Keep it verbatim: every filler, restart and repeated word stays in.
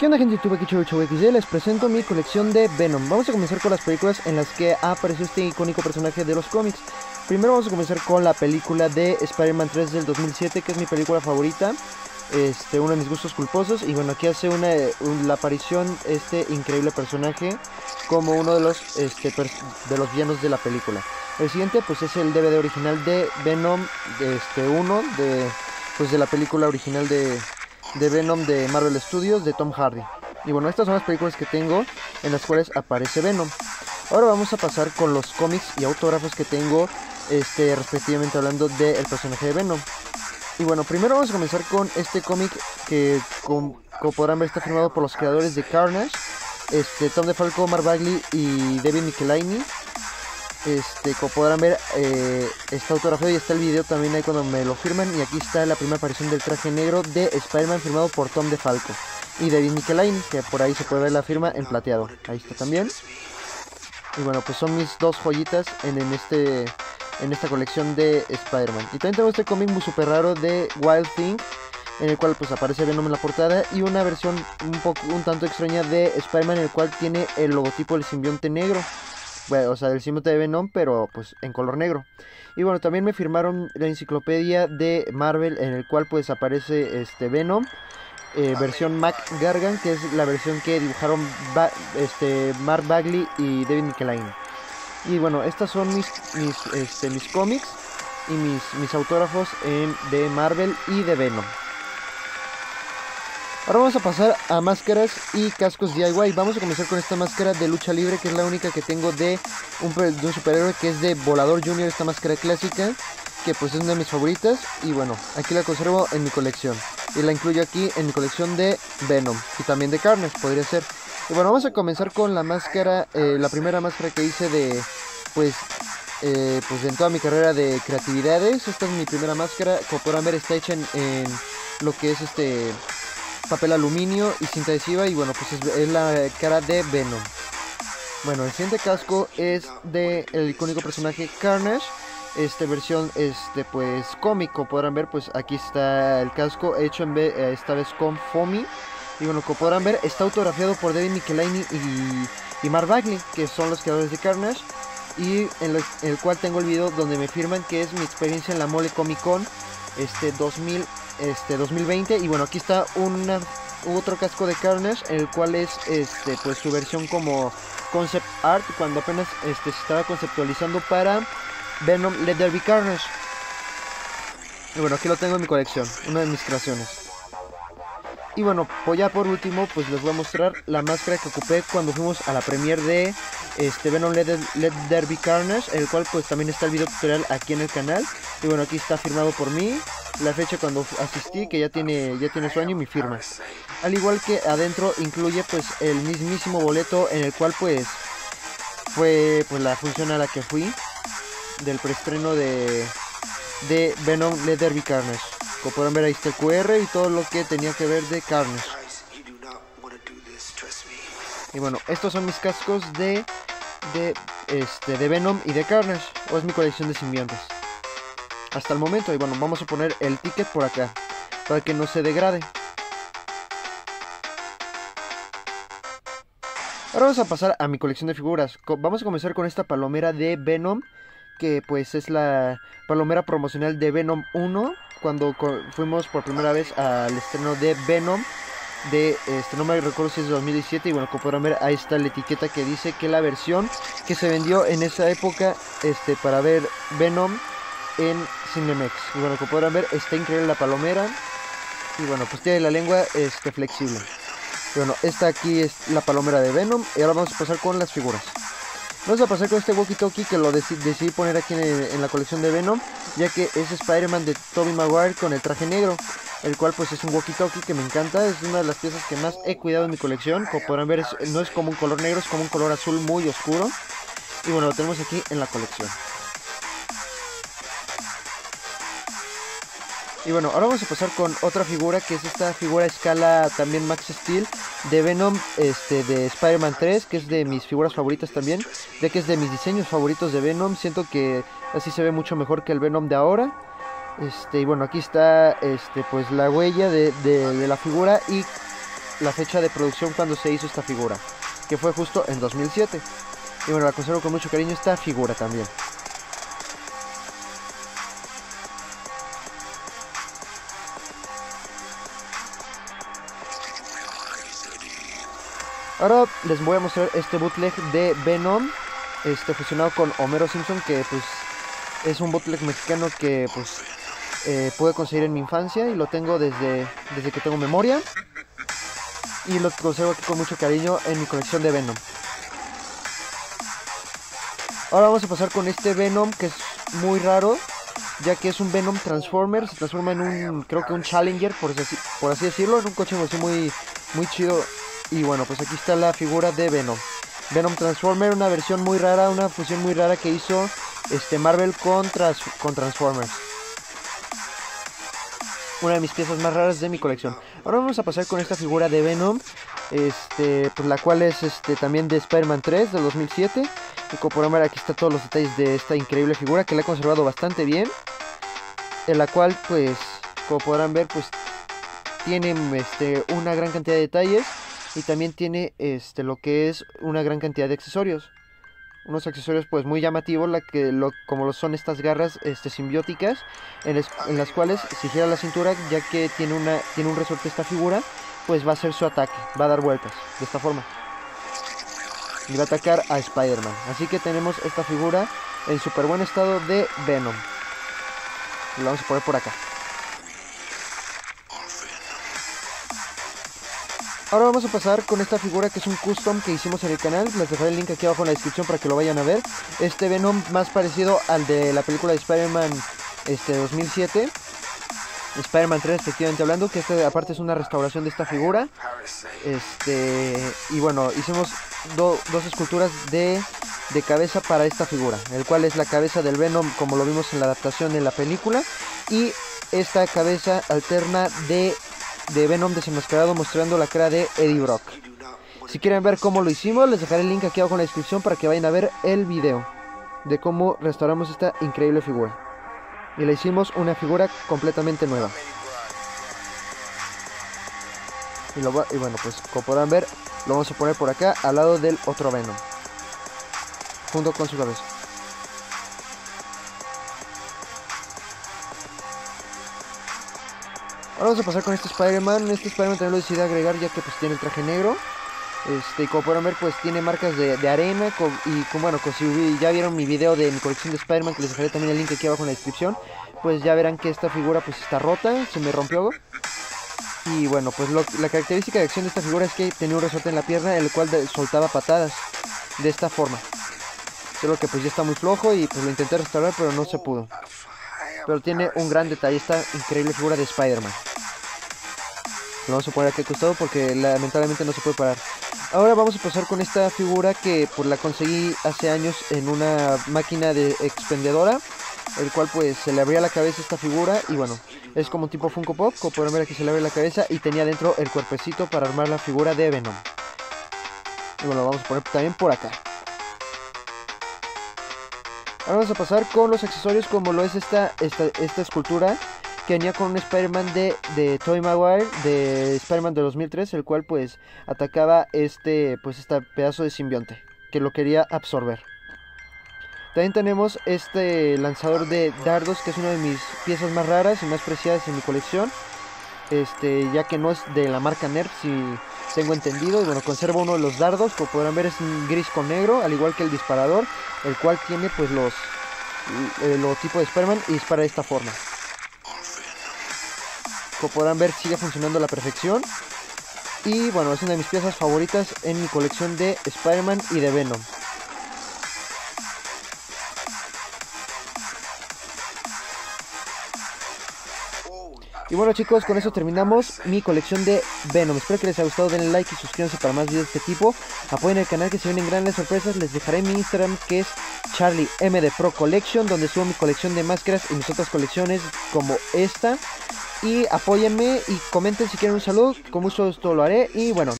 ¿Qué onda, gente de YouTube? Aquí ChavoXD, les presento mi colección de Venom. Vamos a comenzar con las películas en las que apareció este icónico personaje de los cómics. Primero vamos a comenzar con la película de Spider-Man tres del dos mil siete, que es mi película favorita, este, uno de mis gustos culposos. Y bueno, aquí hace una, un, la aparición este increíble personaje como uno de los, este, de los villanos de la película. El siguiente pues es el D V D original de Venom este, uno, de, pues, de la película original de... de Venom de Marvel Studios de Tom Hardy. Y bueno, estas son las películas que tengo en las cuales aparece Venom. Ahora vamos a pasar con los cómics y autógrafos que tengo, este, respectivamente hablando del personaje de Venom. Y bueno, primero vamos a comenzar con este cómic que, como, como podrán ver, está firmado por los creadores de Carnage, este, Tom DeFalco, Mark Bagley y David Michelinie. Este, como podrán ver, eh, está autografiado y está el video también ahí cuando me lo firman. Y aquí está la primera aparición del traje negro de Spider-Man firmado por Tom DeFalco y David Michelinie, que por ahí se puede ver la firma en plateado. Ahí está también. Y bueno, pues son mis dos joyitas en, en, este, en esta colección de Spider-Man. Y también tengo este cómic muy super raro de Wild Thing, en el cual pues aparece Venom en la portada, y una versión un, poco, un tanto extraña de Spider-Man, en el cual tiene el logotipo del simbionte negro. Bueno, o sea, del simbionte de Venom, pero pues en color negro. Y bueno, también me firmaron la enciclopedia de Marvel, en el cual pues aparece este Venom, eh, versión Mac Gargan, que es la versión que dibujaron ba este, Mark Bagley y David Michelinie. Y bueno, estas son mis, mis, este, mis cómics y mis, mis autógrafos en, de Marvel y de Venom. Ahora vamos a pasar a máscaras y cascos D I Y. Vamos a comenzar con esta máscara de lucha libre, que es la única que tengo de un, de un superhéroe, que es de Volador Junior, esta máscara clásica, que pues es una de mis favoritas. Y bueno, aquí la conservo en mi colección. Y la incluyo aquí en mi colección de Venom y también de Carnage, podría ser. Y bueno, vamos a comenzar con la máscara, eh, la primera máscara que hice de, pues, eh, pues en toda mi carrera de creatividades. Esta es mi primera máscara. Como podrán ver, está hecha en, en lo que es este... papel aluminio y cinta adhesiva. Y bueno, pues es, es la cara de Venom. Bueno, el siguiente casco es de el icónico personaje Carnage, este versión este pues cómico. Podrán ver, pues aquí está el casco hecho en vez, esta vez con foamy. Y bueno, como podrán ver, está autografiado por David Michelinie y, y Mark Bagley, que son los creadores de Carnage, y en, lo, en el cual tengo el video donde me firman que es mi experiencia en la Mole Comic Con este dos mil Este dos mil veinte. Y bueno, aquí está una, otro casco de Carnage, el cual es este pues su versión como concept art, cuando apenas este, se estaba conceptualizando para Venom Let There Be Carnage. Y bueno, aquí lo tengo en mi colección, una de mis creaciones. Y bueno, pues ya por último, pues les voy a mostrar la máscara que ocupé cuando fuimos a la premiere de este Venom Let, Let There Be Carnage, el cual pues también está el video tutorial aquí en el canal. Y bueno, aquí está firmado por mí, la fecha cuando asistí, que ya tiene ya tiene su año, y mi firma. Al igual que adentro incluye pues el mismísimo boleto en el cual pues fue pues la función a la que fui del preestreno de, de Venom Let There Be Carnage. Como pueden ver, ahí está el Q R y todo lo que tenía que ver de Carnage. Y bueno, estos son mis cascos de, de, este, de Venom y de Carnage, o es mi colección de simbiontes hasta el momento. Y bueno, vamos a poner el ticket por acá para que no se degrade. Ahora vamos a pasar a mi colección de figuras. Vamos a comenzar con esta palomera de Venom, que pues es la palomera promocional de Venom uno, cuando fuimos por primera vez al estreno de Venom, de este, no me recuerdo si es de dos mil diecisiete. Y bueno, como podrán ver, ahí está la etiqueta que dice que la versión que se vendió en esa época este, para ver Venom en Cinemex. Y bueno, como podrán ver, está increíble la palomera. Y bueno, pues tiene la lengua este, flexible. Y bueno, esta aquí es la palomera de Venom. Y ahora vamos a pasar con las figuras. Vamos a pasar con este walkie-talkie que lo decidí, decidí poner aquí en, el, en la colección de Venom, ya que es Spider-Man de Tobey Maguire con el traje negro, el cual pues es un walkie-talkie que me encanta. Es una de las piezas que más he cuidado en mi colección. Como podrán ver, es, no es como un color negro, es como un color azul muy oscuro. Y bueno, lo tenemos aquí en la colección. Y bueno, ahora vamos a pasar con otra figura, que es esta figura a escala también Max Steel de Venom, este, de Spider-Man tres, que es de mis figuras favoritas también, ya que es de mis diseños favoritos de Venom. Siento que así se ve mucho mejor que el Venom de ahora. Este, y bueno, aquí está este, pues la huella de, de, de la figura, y la fecha de producción cuando se hizo esta figura, que fue justo en dos mil siete. Y bueno, la conservo con mucho cariño esta figura también. Ahora les voy a mostrar este bootleg de Venom, este fusionado con Homero Simpson, que pues es un bootleg mexicano que pues eh, pude conseguir en mi infancia y lo tengo desde, desde que tengo memoria, y lo conservo aquí con mucho cariño en mi colección de Venom. Ahora vamos a pasar con este Venom, que es muy raro, ya que es un Venom Transformer. Se transforma en un, creo que un Challenger, por así, por así decirlo, en un coche así muy, muy chido. Y bueno, pues aquí está la figura de Venom. Venom Transformer, una versión muy rara, una fusión muy rara que hizo este Marvel con, Trans con Transformers. Una de mis piezas más raras de mi colección. Ahora vamos a pasar con esta figura de Venom, este, pues la cual es este, también de Spider-Man tres del dos mil siete. Y como podrán ver, aquí están todos los detalles de esta increíble figura, que la he conservado bastante bien. En la cual, pues, como podrán ver, pues tiene este, una gran cantidad de detalles. Y también tiene este, lo que es una gran cantidad de accesorios. Unos accesorios pues muy llamativos, la que, lo, como lo son estas garras este, simbióticas, en, es, en las cuales si gira la cintura, ya que tiene, una, tiene un resorte esta figura, pues va a hacer su ataque, va a dar vueltas de esta forma. Y va a atacar a Spider-Man. Así que tenemos esta figura en súper buen estado de Venom. Lo vamos a poner por acá. Ahora vamos a pasar con esta figura que es un custom que hicimos en el canal. Les dejaré el link aquí abajo en la descripción para que lo vayan a ver. Este Venom más parecido al de la película de Spider-Man este, dos mil siete. Spider-Man tres, efectivamente hablando, que este aparte es una restauración de esta figura. Este y bueno, hicimos do, dos esculturas de, de cabeza para esta figura, el cual es la cabeza del Venom como lo vimos en la adaptación en la película, y esta cabeza alterna de, de Venom desenmascarado mostrando la cara de Eddie Brock. Si quieren ver cómo lo hicimos, les dejaré el link aquí abajo en la descripción para que vayan a ver el video de cómo restauramos esta increíble figura. Y le hicimos una figura completamente nueva. Y, lo va, y bueno, pues como podrán ver, lo vamos a poner por acá al lado del otro Venom, junto con su cabeza. Ahora vamos a pasar con este Spider-Man. Este Spider-Man también lo decidí agregar ya que pues tiene el traje negro. Este, y como podrán ver, pues tiene marcas de, de arena. Con, y como bueno, con, si ya vieron mi video de mi colección de Spider-Man, que les dejaré también el link aquí abajo en la descripción, pues ya verán que esta figura pues está rota, se me rompió. Y bueno, pues lo, la característica de acción de esta figura es que tenía un resorte en la pierna, el cual de, soltaba patadas de esta forma. Solo que pues ya está muy flojo y pues lo intenté restaurar, pero no se pudo. Pero tiene un gran detalle esta increíble figura de Spider-Man. Lo vamos a poner aquí al costado porque lamentablemente no se puede parar. Ahora vamos a pasar con esta figura que pues la conseguí hace años en una máquina de expendedora, el cual pues se le abría la cabeza a esta figura y bueno, es como un tipo Funko Pop. Como pueden ver, aquí se le abre la cabeza y tenía dentro el cuerpecito para armar la figura de Venom. Y bueno, lo vamos a poner también por acá. Ahora vamos a pasar con los accesorios, como lo es esta, esta, esta escultura que venía con un Spider-Man de, de Tobey Maguire, de Spider-Man de dos mil tres, el cual pues atacaba este, pues este pedazo de simbionte que lo quería absorber. También tenemos este lanzador de dardos, que es una de mis piezas más raras y más preciadas en mi colección, este, ya que no es de la marca Nerf, si tengo entendido. Y bueno, conservo uno de los dardos, como podrán ver es un gris con negro, al igual que el disparador, el cual tiene pues los el logotipo de Spider-Man y dispara de esta forma. Como podrán ver, sigue funcionando a la perfección. Y bueno, es una de mis piezas favoritas en mi colección de Spider-Man y de Venom. Y bueno chicos, con eso terminamos mi colección de Venom. Espero que les haya gustado, denle like y suscríbanse para más videos de este tipo. Apoyen el canal, que se vienen grandes sorpresas. Les dejaré mi Instagram, que es Charlie M D Pro Collection, donde subo mi colección de máscaras y mis otras colecciones como esta. Y apóyenme y comenten si quieren un saludo, con mucho gusto lo haré. Y bueno.